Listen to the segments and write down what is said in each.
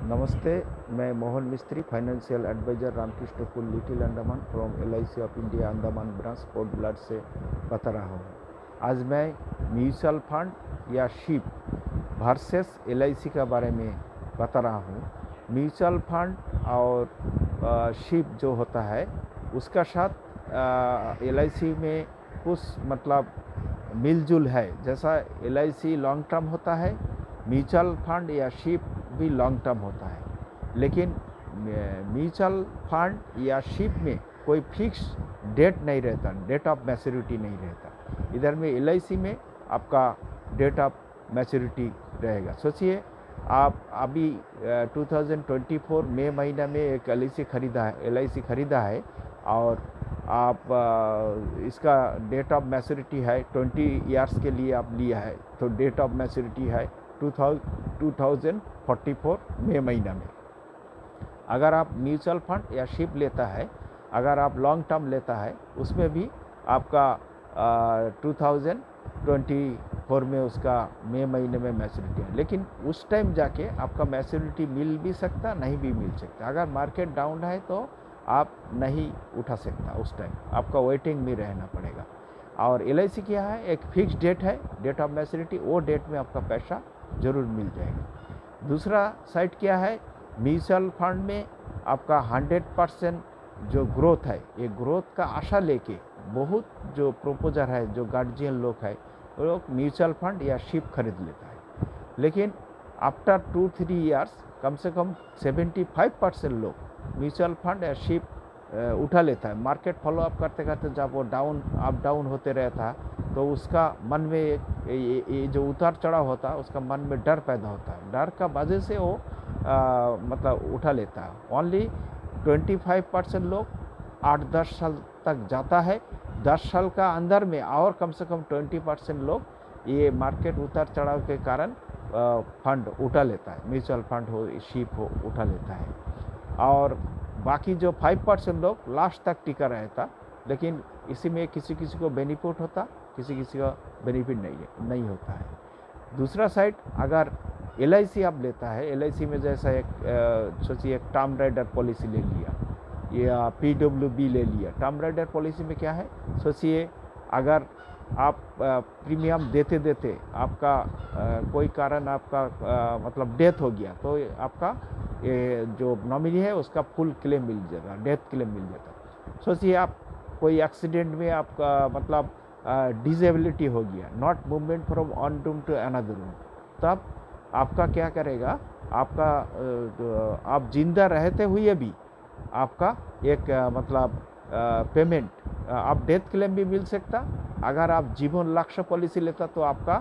नमस्ते, मैं मोहन मिस्त्री, फाइनेंशियल एडवाइज़र रामकृष्ण कुल little Andaman from LIC of India Andaman branch Port Blair से बता रहा हूँ। आज मैं म्यूचुअल फंड या शिप वर्सेस LIC के बारे में बता रहा हूँ। म्यूचुअल फंड और शिप जो होता है उसका साथ LIC में कुछ मतलब मिलजुल है। जैसा LIC लॉन्ग टर्म होता है, म्यूचुअल फंड या शिप भी लॉन्ग टर्म होता है, लेकिन म्यूचुअल फंड या शिप में कोई फिक्स डेट नहीं रहता, डेट ऑफ मैच्योरिटी नहीं रहता। इधर में LIC में आपका डेट ऑफ मैच्योरिटी रहेगा। सोचिए, आप अभी 2024 मई महीना में एक LIC खरीदा है और आप इसका डेट ऑफ मैच्योरिटी है 20 ईयर्स के लिए आप लिया है, तो डेट ऑफ मैच्योरिटी है 2044 मई महीना में। अगर आप म्यूचुअल फंड या शिप लेता है, अगर आप लॉन्ग टर्म लेता है, उसमें भी आपका 2024 में उसका मई महीने में मैच्योरिटी है, लेकिन उस टाइम जाके आपका मैच्योरिटी मिल भी सकता, नहीं भी मिल सकता। अगर मार्केट डाउन है तो आप नहीं उठा सकता, उस टाइम आपका वेटिंग में रहना पड़ेगा। और LIC क्या है, एक फिक्स डेट है, डेट ऑफ मैच्योरिटी, वो डेट में आपका पैसा ज़रूर मिल जाएगा। दूसरा साइड क्या है, म्यूचुअल फंड में आपका 100% जो ग्रोथ है, ये ग्रोथ का आशा लेके बहुत जो प्रोपोजर है, जो गार्जियन लोग है, वो लोग म्यूचुअल फंड या शिप खरीद लेता है। लेकिन आफ्टर 2-3 ईयर्स कम से कम 75% लोग म्यूचुअल फंड या शिप उठा लेता है। मार्केट फॉलो अप करते करते जब वो अप डाउन होते रहता है, तो उसका मन में ये जो उतार चढ़ाव होता है, उसका मन में डर पैदा होता है। डर का वजह से वो मतलब उठा लेता है। ओनली 25% लोग 8-10 साल तक जाता है। 10 साल का अंदर में और कम से कम 20% लोग ये मार्केट उतार चढ़ाव के कारण फंड उठा लेता है, म्यूचुअल फंड हो, शिप हो, उठा लेता है। और बाकी जो 5% लोग लास्ट तक टिका रहता, लेकिन इसी में किसी किसी को बेनिफिट होता, किसी किसी का बेनिफिट नहीं होता है। दूसरा साइड, अगर LIC आप लेता है, LIC में जैसा एक सोचिए, एक टर्म राइडर पॉलिसी ले लिया या PWB ले लिया। टर्म राइडर पॉलिसी में क्या है, सोचिए, अगर आप प्रीमियम देते देते आपका कोई कारण आपका मतलब डेथ हो गया, तो आपका ये जो नॉमिनी है उसका फुल क्लेम मिल जाता, डेथ क्लेम मिल जाता। सोचिए, आप कोई एक्सीडेंट में आपका मतलब डिसेबिलिटी हो गया, not movement from one room to another room, तब आपका क्या करेगा, आपका आप जिंदा रहते हुए भी आपका एक मतलब पेमेंट, आप डेथ क्लेम भी मिल सकता। अगर आप जीवन लक्ष्य पॉलिसी लेता तो आपका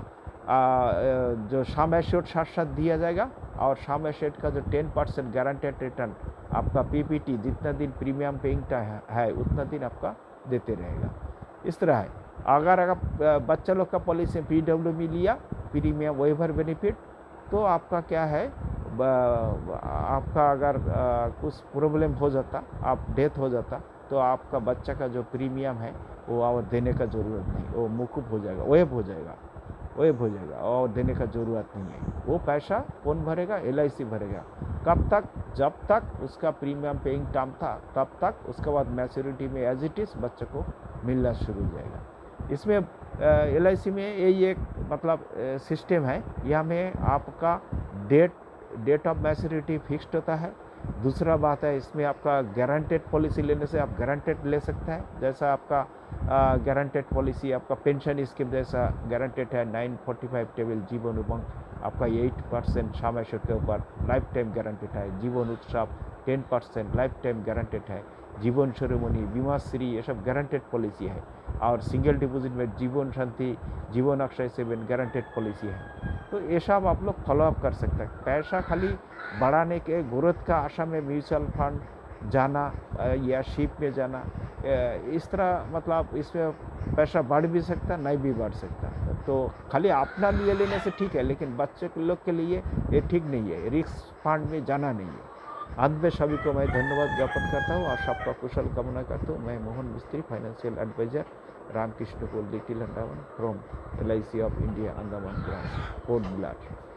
जो सम एश्योर्ड साथ साथ दिया जाएगा, और सम एश्योर्ड का जो 10% गारंटेड रिटर्न आपका PPT जितना दिन प्रीमियम पेइंग है उतना दिन आपका देते रहेगा। इस तरह है। अगर बच्चा लोग का पॉलिसी PWB लिया, प्रीमियम वेवर बेनिफिट, तो आपका क्या है, आपका अगर कुछ प्रॉब्लम हो जाता, आप डेथ हो जाता, तो आपका बच्चा का जो प्रीमियम है वो और देने का ज़रूरत नहीं, वो मौकूफ़ हो जाएगा, वेव हो जाएगा और देने का ज़रूरत नहीं है। वो पैसा कौन भरेगा, LIC भरेगा। कब तक, जब तक उसका प्रीमियम पेइंग टर्म था तब तक। उसके बाद मैच्योरिटी में एज इट इज़ बच्चे को मिलना शुरू हो जाएगा। इसमें LIC में यही एक मतलब सिस्टम है, यहाँ में आपका डेट ऑफ मैच्योरिटी फिक्स्ड होता है। दूसरा बात है, इसमें आपका गारंटेड पॉलिसी लेने से आप गारंटेड ले सकते हैं। जैसा आपका गारंटेड पॉलिसी आपका पेंशन स्कीम जैसा गारंटेड है, 945 टेबल जीवन उमंग आपका 8% सम एश्योर्ड के ऊपर लाइफ टाइम गारंटेड है। जीवन उत्सव 10% लाइफ टाइम गारंटेड है। जीवन शिरोमणि, बीमा श्री, ये सब गारंटेड पॉलिसी है। और सिंगल डिपॉजिट में जीवन शांति, जीवन अक्षय सेवन गारंटेड पॉलिसी है। तो ये सब आप लोग फॉलो अप कर सकते हैं। पैसा खाली बढ़ाने के ग्रोथ का आशा में म्यूचुअल फंड जाना या शिप में जाना, इस तरह मतलब इसमें पैसा बढ़ भी सकता, नहीं भी बढ़ सकता। तो खाली अपना लिए लेने से ठीक है, लेकिन बच्चे लोग के लिए ये ठीक नहीं है, रिस्क फंड में जाना नहीं है। अंत में सभी को मैं धन्यवाद ज्ञापन करता हूँ और सबका कुशल कामना करता हूँ। मैं मोहन मिस्त्री, फाइनेंशियल एडवाइजर, रामकृष्ण कुल little Andaman from LIC of India Andaman branch Port blood.